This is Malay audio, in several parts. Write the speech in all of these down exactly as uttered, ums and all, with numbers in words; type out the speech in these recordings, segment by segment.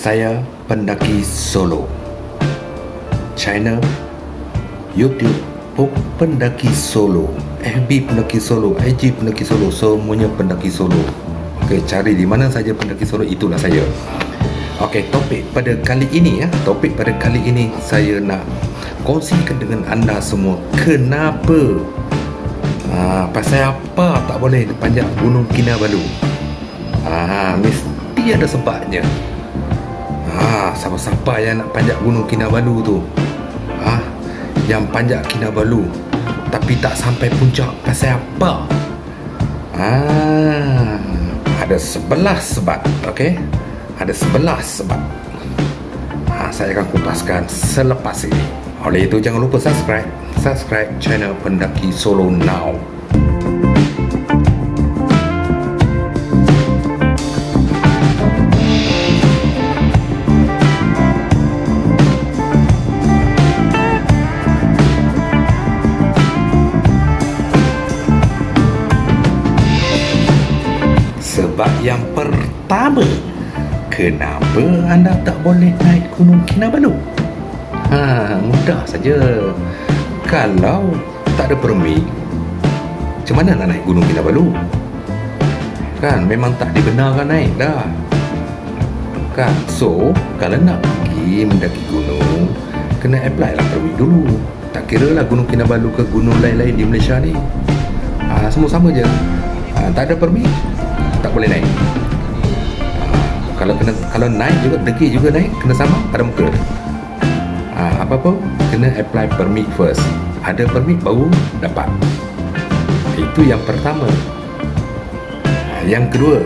Saya pendaki solo. Channel YouTube pun pendaki solo, F B pendaki solo, I G pendaki solo, semuanya pendaki solo. Okey, cari di mana saja pendaki solo, itulah saya. Okey, topik pada kali ini ya, topik pada kali ini saya nak kongsikan dengan anda semua kenapa ha, pasal apa tak boleh panjat Gunung Kinabalu. Ha, mesti ada sebabnya. Ha, siapa-siapa yang nak panjat Gunung Kinabalu tu, ha, yang panjat Kinabalu tapi tak sampai puncak, pasal apa? Ha, ada sebelas sebab. Okey, ada sebelas sebab. Ha, saya akan kupaskan selepas ini. Oleh itu jangan lupa subscribe subscribe channel Pendaki Solo now. Sebab yang pertama, kenapa anda tak boleh naik Gunung Kinabalu? Ha, mudah saja. Kalau tak ada permit, macam mana nak naik Gunung Kinabalu? Kan memang tak dibenarkan naik dah. Kan, so kalau nak pergi mendaki gunung, kena apply lah permit dulu. Tak kira lah Gunung Kinabalu ke gunung lain-lain di Malaysia ni, ha, semua sama je. Ha, tak ada permit, tak boleh naik. Ha, kalau kena kalau naik juga, deki juga naik, kena sama pada muka. Ha, apa-apa kena apply permit first. Ada permit baru dapat. Itu yang pertama. Ha, yang kedua,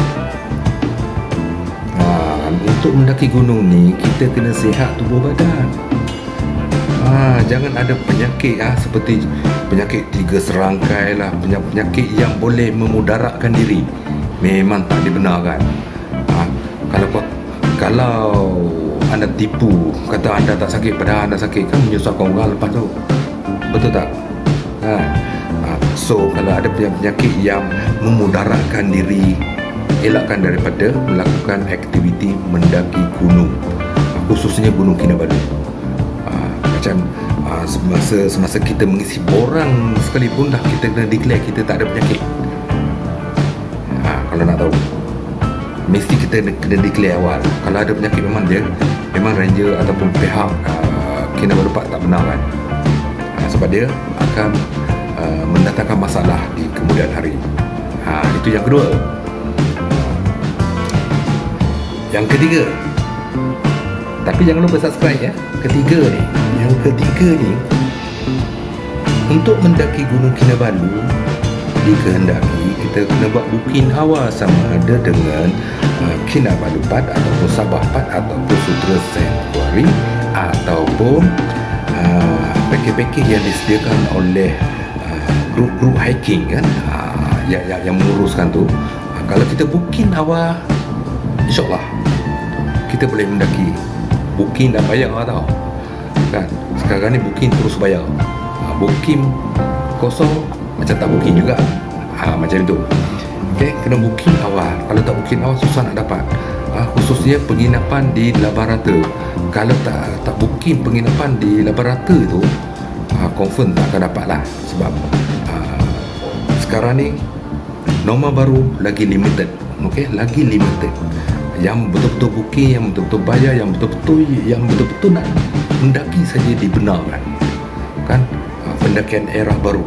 ha, untuk mendaki gunung ni kita kena sihat tubuh badan. Ha, jangan ada penyakit ha, seperti penyakit tiga serangkai lah, penyakit yang boleh memudaratkan diri. Memang tak dibenarkan. Ha, kalau kalau anda tipu, kata anda tak sakit padahal anda sakit, kan menyusahkan orang lepas tu. Betul tak? Ha. Ha. So kalau ada penyakit yang memudaratkan diri, elakkan daripada melakukan aktiviti mendaki gunung, khususnya Gunung Kinabalu. Ha. Macam ha, semasa semasa kita mengisi borang sekalipun dah kita kena declare kita tak ada penyakit. Ha, kalau nak tahu, mesti kita kena declare awal. Kalau ada penyakit memang dia memang ranger ataupun pihak uh, Kinabalu Park tak benarkan. Uh, sebab dia akan uh, mendatangkan masalah di kemudian hari. Ha, itu yang kedua. Yang ketiga, tapi jangan lupa subscribe ya. Ketiga ni, yang ketiga ni, untuk mendaki Gunung Kinabalu dikehendaki kita kena buat booking awal, sama ada dengan uh, Kinabalu Park ataupun Sabah Park ataupun Sutera Sanctuary ataupun uh, package-package yang disediakan oleh uh, grup-grup hiking kan, uh, yang, yang, yang menguruskan tu. Uh, kalau kita booking awal, insyaAllah kita boleh mendaki. Booking dan bayar tau kan. Sekarang ni booking terus bayar. uh, Booking kosong macam tak booking juga. Ha, macam itu. Okey, kena booking awal. Kalau tak booking awal susah nak dapat. Ha, khususnya penginapan di Labarata. Kalau tak tak booking penginapan di Labarata tu, ha, confirm tak akan dapat lah. Sebab ha, sekarang ni nombor baru lagi limited. Okey, lagi limited. Yang betul-betul booking, yang betul-betul bayar, yang betul-betul yang betul-betul nak mendaki saja dibenarkan. Kan? Ha, pendakian era baru.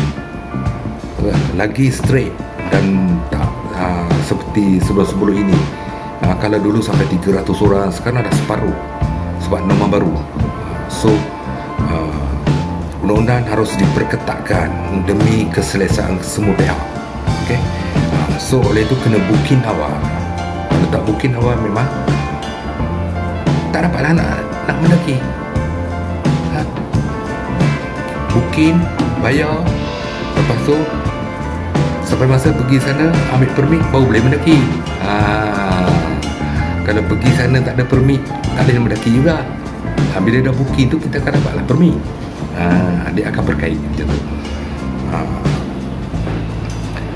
Lagi straight dan tak uh, seperti sebelum-sebelum ini. Uh, kalau dulu sampai tiga ratus orang, sekarang dah separuh sebab norma baru. So uh, undang-undang harus diperketatkan demi keselesaan semua pihak. Okay? Uh, so oleh itu kena booking awal. Kalau tak booking awal memang tak dapatlah nak, nak mendaki. Ha? Booking, bayar, lepas tu sampai masa pergi sana ambil permit baru boleh mendaki. Ha, kalau pergi sana tak ada permit, tak boleh mendaki juga. Ha, bila dah booking tu kita akan dapatlah permit. Ha, dia akan berkait macam tu. Ha.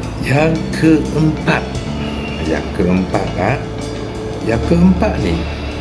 Yang keempat, yang keempat ha? Yang keempat ni,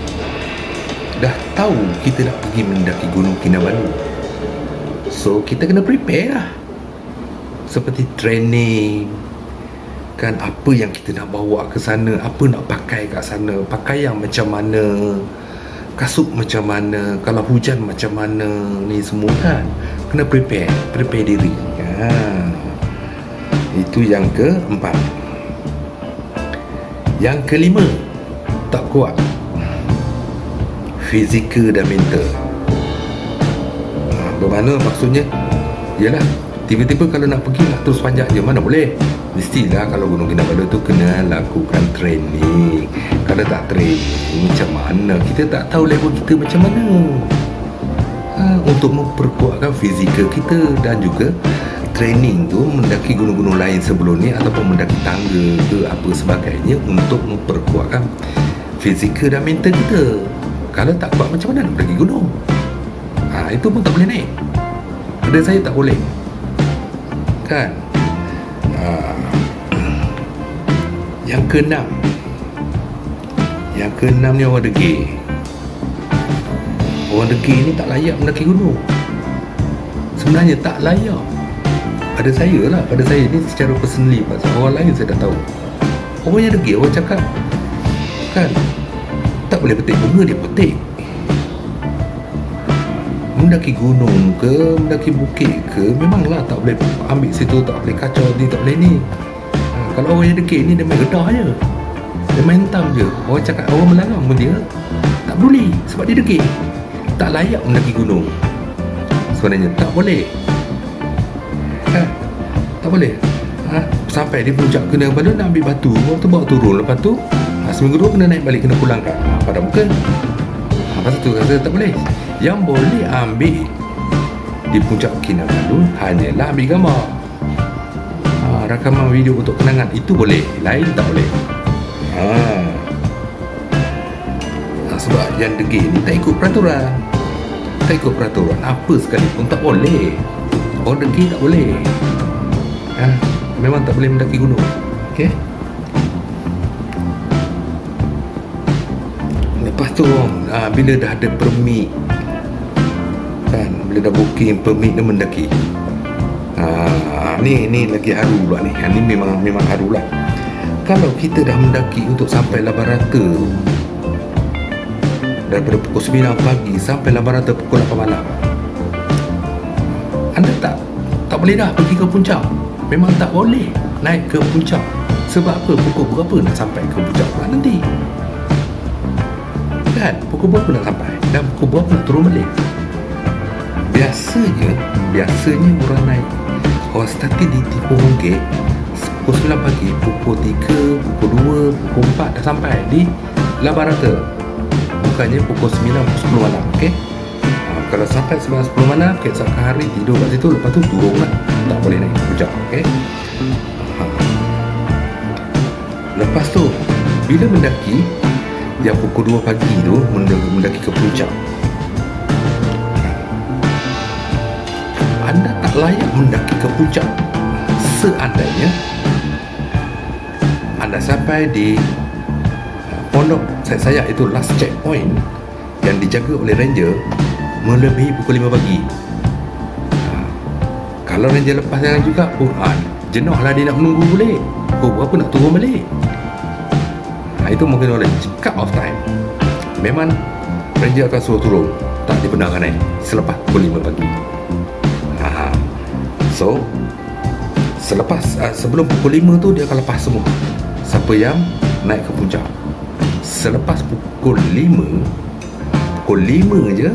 dah tahu kita nak pergi mendaki Gunung Kinabalu. So kita kena prepare lah, seperti training kan, apa yang kita nak bawa ke sana, apa nak pakai kat sana, pakaian macam mana, kasut macam mana, kalau hujan macam mana, ni semua kan kena prepare, prepare diri. Ha. Itu yang keempat. Yang kelima, tak kuat fizikal dan mental. Ha, bermakna maksudnya ialah tiba-tiba kalau nak pergi nak terus panjat je, mana boleh. Mestilah kalau Gunung Kinabalu tu kena lakukan training. Kalau tak training macam mana, kita tak tahu level kita macam mana. Ha, untuk memperkuatkan fizikal kita, dan juga training tu mendaki gunung-gunung lain sebelum ni ataupun mendaki tangga ke apa sebagainya untuk memperkuatkan fizikal dan mental kita. Kalau tak kuat macam mana nak pergi gunung? Ha, itu pun tak boleh naik. Pada saya tak boleh kan. Ha. Yang keenam, yang keenam ni orang degil. Orang degil ni tak layak mendaki gunung. Sebenarnya tak layak. Pada saya lah, pada saya ni secara personally, pasal orang lain saya dah tahu. Orang yang degil, orang cakap kan, tak boleh petik bunga, dia petik. Mendaki gunung ke, mendaki bukit ke, memanglah tak boleh ambil situ, tak boleh kacau ni, tak boleh ni. Ha, kalau orang yang degil ni, dia main gedah je, dia main hentam je. Orang cakap, orang melarang pun dia tak peduli, sebab dia degil. Tak layak mendaki gunung. Sebenarnya tak boleh. Ha, tak boleh. Ha, sampai di puncak Kinabalu nak ambil batu, orang tu bawa turun. Lepas tu ha, seminggu dua kena naik balik, kena pulang kat ha, pada muka. Ha, pasal tu rasa tak boleh. Yang boleh ambil di puncak Kinabalu hanyalah ambil gambar, ha, rakaman video untuk kenangan, itu boleh. Lain tak boleh. Ha. Ha, sebab yang degil ni tak ikut peraturan. Tak ikut peraturan apa sekalipun tak boleh. Orang degil tak boleh. Ha, memang tak boleh mendaki gunung. Okey. Lepas tu ha, bila dah ada permit kan, bila dah booking permit dia mendaki, ha, ni ni lagi haru pula ni. Ha, ni memang memang haru lah. Kalau kita dah mendaki untuk sampai Laban Rata daripada pukul sembilan pagi sampai Laban Rata pukul lapan malam, anda tak tak boleh dah pergi ke puncak. Memang tak boleh naik ke puncak. Sebab apa? Pukul berapa nak sampai ke puncak pula nanti kan? Pukul berapa nak sampai dan pukul berapa nak turun balik. Biasanya Biasanya orang naik, orang starting di Tipu Bungkit pukul sembilan pagi, pukul tiga, pukul dua, pukul empat dah sampai di Laban Rata. Bukannya pukul sembilan, pukul sepuluh malam. Okay? Ha, kalau sampai sembilan, sepuluh malam, keesokan hari tidur kat situ, lepas tu turun lah. Tak boleh naik ke puncak. Okay? Ha. Lepas tu bila mendaki yang pukul dua pagi tu, mendaki ke puncak, anda tak layak mendaki ke puncak seandainya anda sampai di pondok Sayap-Sayap, itu last checkpoint yang dijaga oleh ranger, melebihi pukul lima pagi. Ha, kalau ranger lepas jalan juga pun ha, jenuh lah dia nak menunggu balik. Pukul berapa nak turun balik. Ha, itu mungkin oleh cut off time. Memang ranger akan suruh turun, tak dibenarkan naik selepas pukul lima pagi. Ha, so selepas uh, sebelum pukul lima tu dia akan lepas semua siapa yang naik ke puncak. Selepas pukul lima, pukul lima je,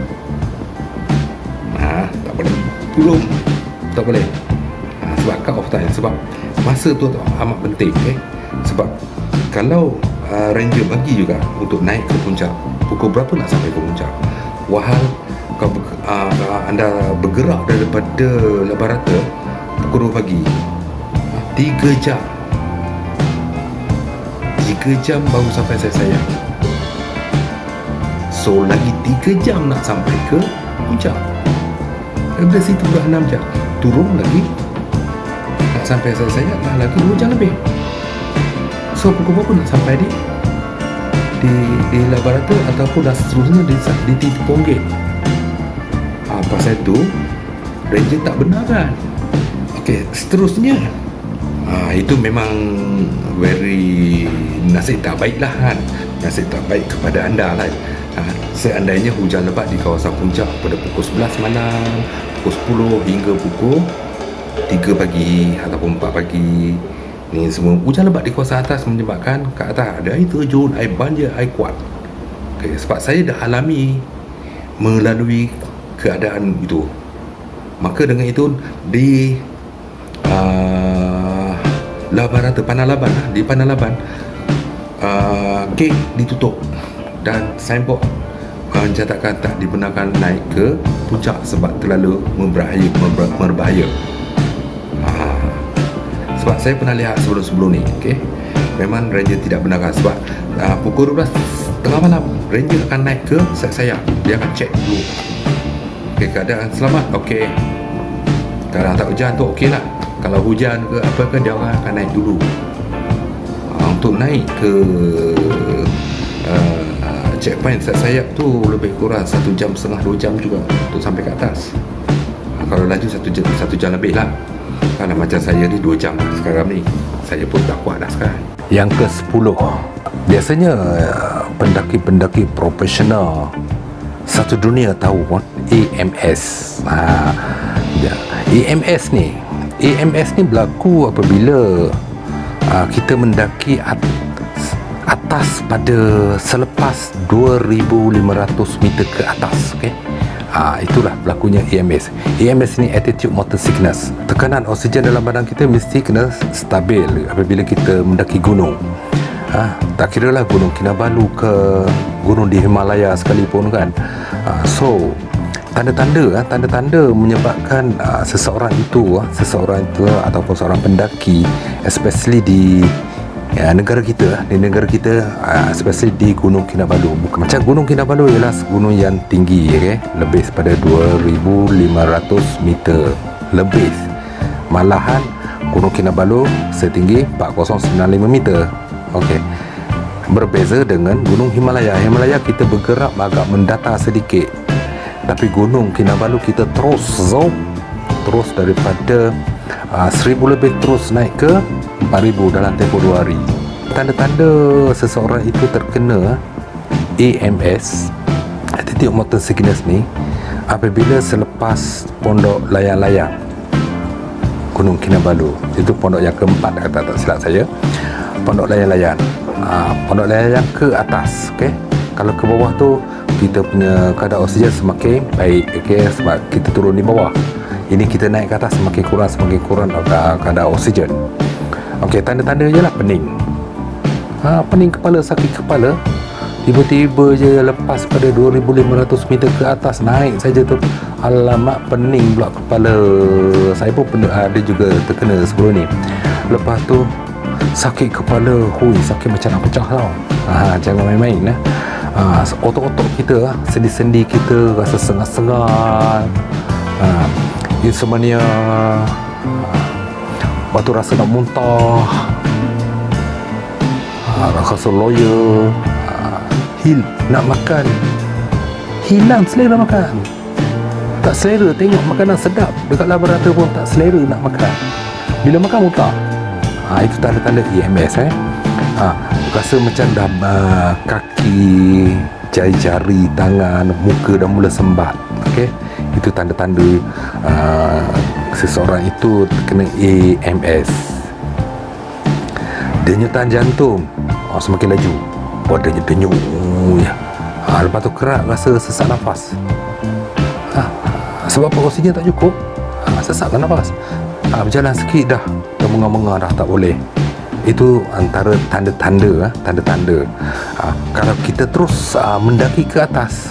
ha, tak boleh turun, tak boleh. Ha, sebab cut off time, sebab masa tu amat penting. Okay? Sebab kalau uh, ranger bagi juga untuk naik ke puncak, pukul berapa nak sampai ke puncak. Wahal kau uh, anda bergerak daripada Laban Rata pukul dua pagi, tiga jam, tiga jam baru sampai Sayap-Sayap. So lagi tiga jam nak sampai ke puncak. Daripada situ dah enam jam, turun lagi nak sampai Sayap-Sayap dah lagi dua jam lebih. So pukul berapa nak sampai di di di laboratori ataupun dan seterusnya di di Tiponggit. Ha, pasal itu ranger tak benarkan. Okey, seterusnya ha, itu memang very nasib tak baik lah kan. Nasib tak baik kepada anda lah. Ha, seandainya hujan lebat di kawasan puncak pada pukul sebelas malam, pukul sepuluh hingga pukul tiga pagi ataupun empat pagi, ni semua hujan lebat di kawasan atas menyebabkan kat atas ada air terjun, air banjir, air kuat. Okay, sebab saya dah alami melalui keadaan itu, maka dengan itu di uh, Labarata Panalaban, di Panalaban uh, gate ditutup dan signboard mencatatkan tak dibenarkan naik ke puncak sebab terlalu membahaya, berbahaya. Ha. Sebab saya pernah lihat sebelum-sebelum ni, okey, memang ranger tidak benarkan sebab uh, pukul dua belas tengah malam ranger akan naik ke sayap-sayap, dia akan cek dulu. Okey, keadaan selamat, okey. Kalau tak hujan tu okey lah. Kalau hujan ke apa ke, dia orang akan naik dulu. Uh, untuk naik ke uh, checkpoint sayap tu lebih kurang satu jam setengah dua jam juga untuk sampai ke atas. Ha, kalau laju satu jam satu jam lebih lah. Kalau macam saya ni dua jam lah sekarang ni. Saya pun tak kuat dah sekarang. Yang ke sepuluh, biasanya pendaki-pendaki profesional satu dunia tahu pun A M S. Ha, A M S ni, A M S ni berlaku apabila uh, kita mendaki at atas pada selepas dua ribu lima ratus meter ke atas, okey. Ah, itulah berlakunya A M S. A M S ni altitude motion sickness. Tekanan oksigen dalam badan kita mesti kena stabil apabila kita mendaki gunung. Ah, tak kira lah gunung Kinabalu ke gunung di Himalaya sekalipun kan. Ah, so tanda-tanda tanda-tanda menyebabkan uh, seseorang itu seseorang itu ataupun seorang pendaki, especially di ya, negara kita, di negara kita uh, especially di Gunung Kinabalu. Bukan macam Gunung Kinabalu ialah gunung yang tinggi, okay? Lebih pada dua ribu lima ratus meter lebih. Malahan Gunung Kinabalu setinggi empat ribu sembilan puluh lima meter. Okey. Berbeza dengan Gunung Himalaya. Himalaya kita bergerak agak mendatar sedikit. Tapi Gunung Kinabalu kita terus zoom terus daripada uh, seribu lebih terus naik ke empat ribu dalam tempoh dua hari. Tanda-tanda seseorang itu terkena A M S, altitude motion sickness ni, apabila selepas pondok layang-layang Gunung Kinabalu. Itu pondok yang keempat, kata tak silap saya. Pondok layang-layang. Ha, pondok layang-layang ke atas, okey. Kalau ke bawah tu kita punya kadar oksigen semakin baik, okey, sebab kita turun di bawah. Ini kita naik ke atas semakin kurang semakin kurang kadar oksigen. Okey, tanda-tanda je lah pening. Ha, pening kepala, sakit kepala. Tiba-tiba je lepas pada dua ribu lima ratus meter ke atas naik saja tu, alamak pening pula kepala. Saya pun pernah ada juga terkena sebelum ni. Lepas tu sakit kepala, hui, sakit macam nak pecah tau. Ha, jangan main-main lah. Ha, otot-otot kita, sendi-sendi kita rasa sengat-sengat. Ha, insomnia. Lepas tu rasa nak muntah, ha, rasa loya, ha, hil, nak makan, hilang selera makan. Tak selera, tengok makanan sedap dekat laboratori pun tak selera nak makan. Bila makan muntah. Ha, itu tanda-tanda A M S eh. Ha, rasa macam dah uh, kaki, jari-jari, tangan, muka dah mula sembat. Okey, itu tanda-tanda uh, seseorang itu terkena A M S. Denyutan jantung oh, semakin laju. Oh, denyut-denyut ya. Ha, lepas tu kerak rasa sesak nafas. Ha, sebab oksigen tak cukup, ha, sesakkan nafas. Ha, berjalan sikit dah termengar-mengar dah tak boleh. Itu antara tanda-tanda, tanda-tanda. Ha, kalau kita terus uh, mendaki ke atas,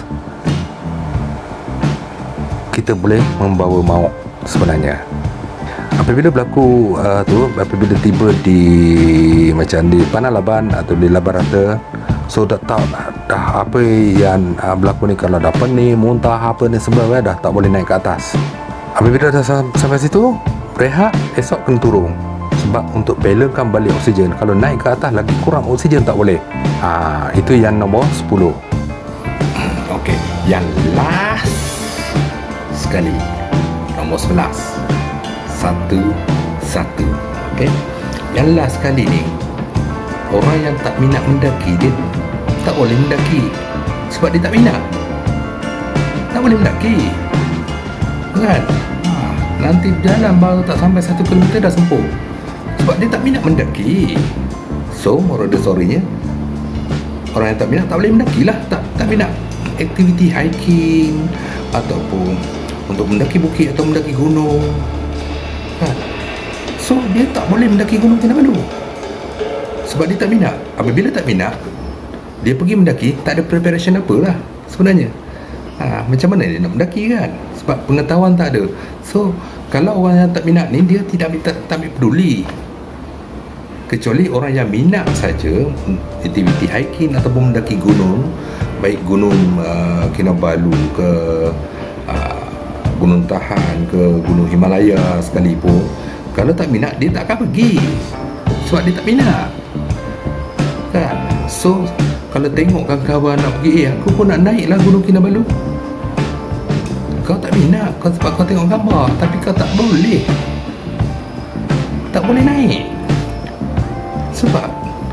kita boleh membawa maut sebenarnya. Apabila berlaku uh, tu, apabila tiba di macam di Panalaban atau di Labarata, so dah tahu dah apa yang uh, berlaku ni. Kalau dah pening, muntah apa ni sebagainya, dah tak boleh naik ke atas. Apabila dah sampai situ, rehat, esok kena turun. sebab untuk balancekan balik oksigen. Kalau naik ke atas lagi kurang oksigen tak boleh. Ha, itu yang nombor sepuluh. Okey, yang last sekali, nombor sebelas. Satu satu. Okey. Yang last sekali ni, orang yang tak minat mendaki, dia tak boleh mendaki sebab dia tak minat. Tak boleh mendaki, kan? Ha, nanti jalan baru tak sampai satu kilometer dah sempuh sebab dia tak minat mendaki. So, moral the story-nya, orang yang tak minat tak boleh mendaki lah. Tak, tak minat aktiviti hiking ataupun untuk mendaki bukit atau mendaki gunung, kan? So, dia tak boleh mendaki Gunung Kinabalu sebab dia tak minat. Apabila tak minat, dia pergi mendaki, tak ada preparation apa lah sebenarnya. Ha, macam mana dia nak mendaki, kan? Sebab pengetahuan tak ada. So, kalau orang yang tak minat ni, dia tidak tak, tak peduli. Kecuali orang yang minat saja aktiviti hiking ataupun mendaki gunung, baik gunung uh, Kinabalu ke uh, Gunung Tahan ke Gunung Himalaya sekalipun. Kalau tak minat, dia tak akan pergi sebab dia tak minat, kan? So, kalau tengok kawan-kawan nak pergi, eh aku pun nak naik lah Gunung Kinabalu, kau tak minat, kau sebab kau tengok gambar, tapi kau tak boleh tak boleh naik. Sebab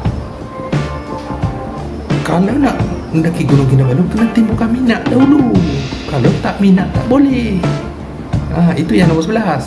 kalau nak mendaki Gunung Kinabalu, kena timbulkan minat dahulu. Kalau tak minat, tak boleh. Ha, itu yang nombor sebelas,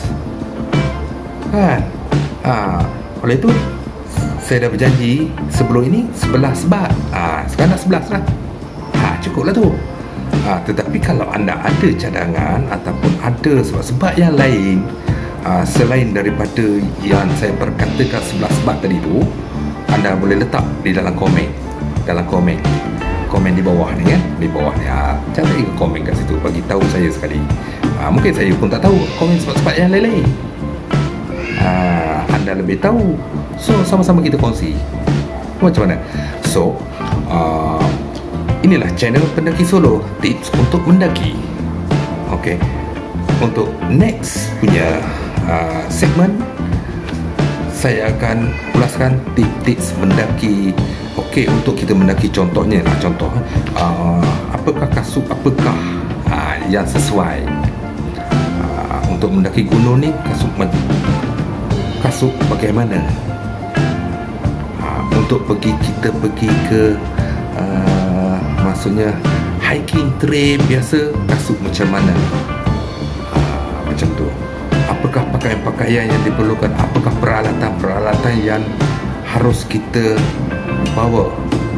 kan? Ha, oleh itu saya dah berjanji sebelum ini sebelas sebab. Ha, sekarang dah sebelas lah. Ha, cukup lah tu. Ha, tetapi kalau anda ada cadangan ataupun ada sebab-sebab yang lain, ha, selain daripada yang saya perkatakan sebelas sebab tadi tu, anda boleh letak di dalam komen. Dalam komen komen di bawah ni, kan? Di bawah ni, ha, cari ke komen kat situ, bagi tahu saya sekali. Ha, mungkin saya pun tak tahu komen sebab-sebab yang lain-lain. Ha, anda lebih tahu, so sama-sama kita kongsi macam mana. So uh, inilah channel Pendaki Solo, tips untuk mendaki. Okey, untuk next punya uh, segmen, saya akan ulaskan tips-tips mendaki. Okey, untuk kita mendaki, contohnya lah, contoh uh, apakah kasut, apakah uh, yang sesuai uh, untuk mendaki gunung ni. Kasut kasut bagaimana ha, untuk pergi kita pergi ke uh, maksudnya hiking trail biasa, kasut macam mana, ha, macam tu. Apakah pakaian-pakaian yang diperlukan, apakah peralatan-peralatan yang harus kita bawa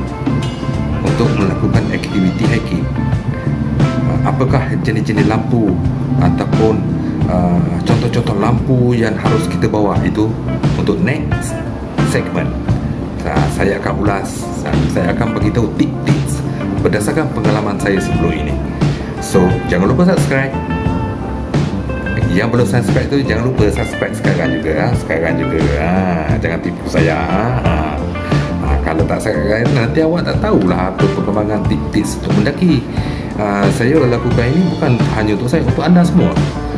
untuk melakukan aktiviti hiking, ha, apakah jenis-jenis lampu ataupun Uh, contoh-contoh lampu yang harus kita bawa. Itu untuk next segment. uh, Saya akan ulas, saya akan beritahu tips-tips berdasarkan pengalaman saya sebelum ini. So, jangan lupa subscribe. Yang belum subscribe tu, jangan lupa subscribe sekarang juga, ha? Sekarang juga, ha? Jangan tipu saya, ha? Ha, kalau tak subscribe, nanti awak tak tahulah apa perkembangan tips-tips untuk mendaki. uh, Saya lakukan ini bukan hanya untuk saya, untuk anda semua.